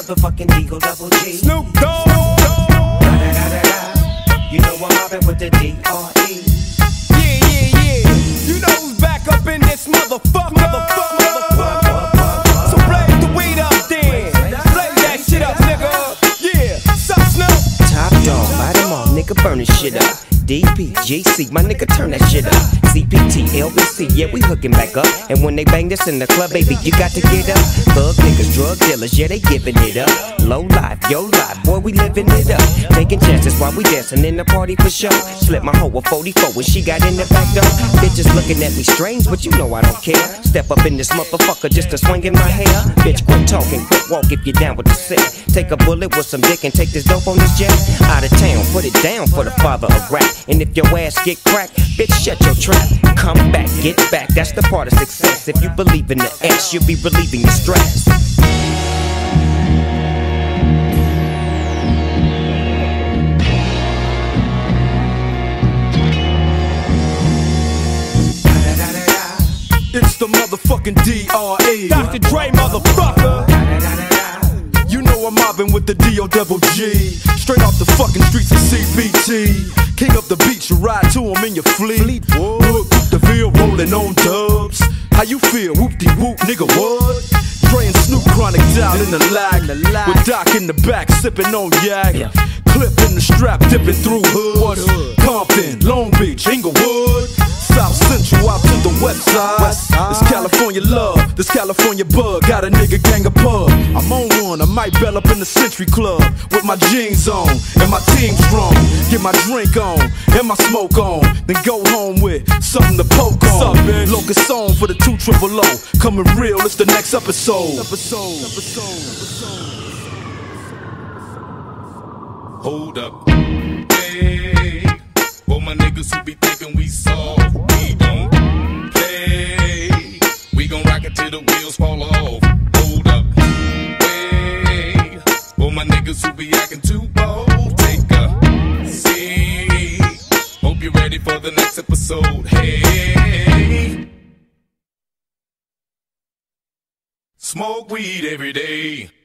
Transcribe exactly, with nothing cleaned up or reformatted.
motherfucking D O double G. Snoop Dogg. You know I'm mobbing with the D R E. Yeah, yeah, yeah. You know who's back up in this motherfucker. Motherfucker, motherfucker. So blaze the weed up then. Blaze that shit up, nigga. Yeah, sup, Snoop? Top dog, light them all, nigga, burn this shit up. D P, G C, my nigga, turn that shit up. C P T, L B C, yeah, we hooking back up. And when they bang this in the club, baby, you got to get up. Thug niggas, drug dealers, yeah, they giving it up. Low life, yo life, boy, we living it up. Taking chances while we dancing in the party for sure. Slip my hoe a forty-four when she got in the back door. Bitches looking at me strange, but you know I don't care. Step up in this motherfucker just to swing in my hair. Bitch, quit talking, quit walk if you're down with the sick. Take a bullet with some dick and take this dope on this jet. Out of town, put it down for the father of rap. And if your ass get cracked, bitch, shut your trap. Come back, get back, that's the part of success. If you believe in the S, you'll be relieving your stress. It's the motherfucking D R E. Doctor Dre, motherfucker. You know I'm mobbing with the D O double G. Straight off the fucking streets of C B T. King up the beach, you ride to him in your fleet. Look, the field rolling on dubs. How you feel? Whoop-de-whoop, nigga, what? Dre and Snoop chronic down in the lag. With Doc in the back, sipping on yak. Clip in the strap, dipping through hoods. Compton, Long Beach, Inglewood. South Central out to the west side. This California love, this California bug. Got a nigga gang of pub. I'm on one, I might bell up in the Century Club. With my jeans on, and my team strong. Get my drink on, and my smoke on. Then go home with something to poke on. Locust song for the two triple O. Coming real, it's the next episode. Episode, episode, episode. Hold up, hey, for my niggas who be thinking we soft, we don't play. We gon' rock it till the wheels fall off. Hold up, hey, for my niggas who be acting too bold, take a seat. Hope you're ready for the next episode. Hey, smoke weed every day.